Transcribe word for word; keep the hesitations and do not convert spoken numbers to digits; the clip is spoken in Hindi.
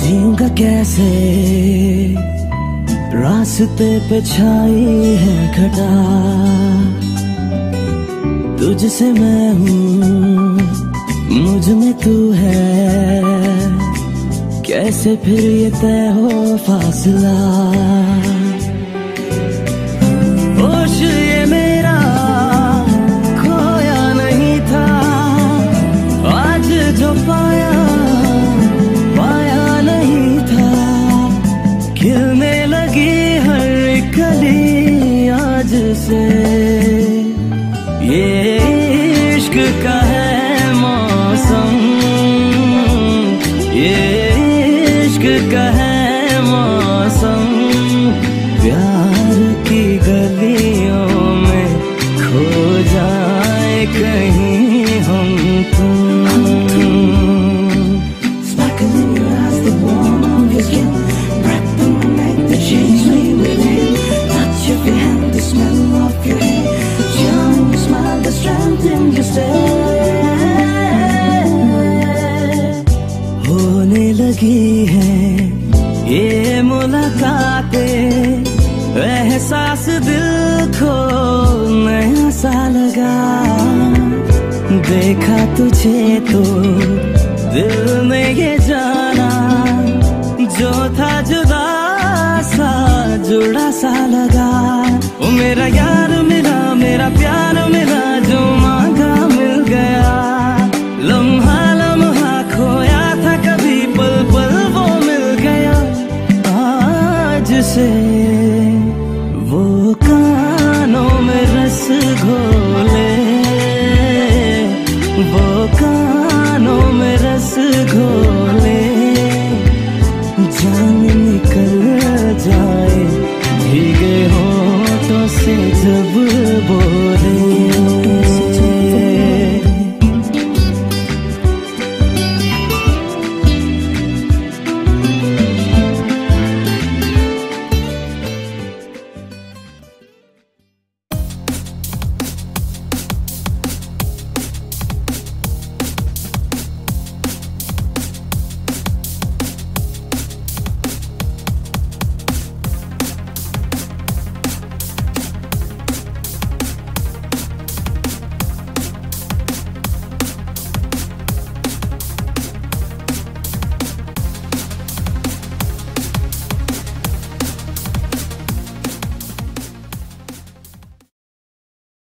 रहेगा कैसे, रास्ते पे छाई है घटा, तुझसे मैं हूँ मुझ में तू है, कैसे फिर ये तय हो फासला। होश ये मेरा खोया नहीं था, आज जो पाया पाया नहीं था, खिलने लगी हर कली आज से। ये इश्क का है मौसम, ये इश्क का है मौसम, प्यार की गलियों में खो जाए कहीं हम तुम। Sparkle in your eyes, the warmth of your skin, breath in the night that shakes me within, touch of your hand, the smell of your hair, charming smile, the strength in your stare. होने लगी है ये मुलाकातें, एहसास दिल को नया सा लगा, देखा तुझे तो दिल ने ये जाना, जो था जुदा सा जुड़ा सा लगा। ओ मेरा यार मिला, मेरा प्यार मिला,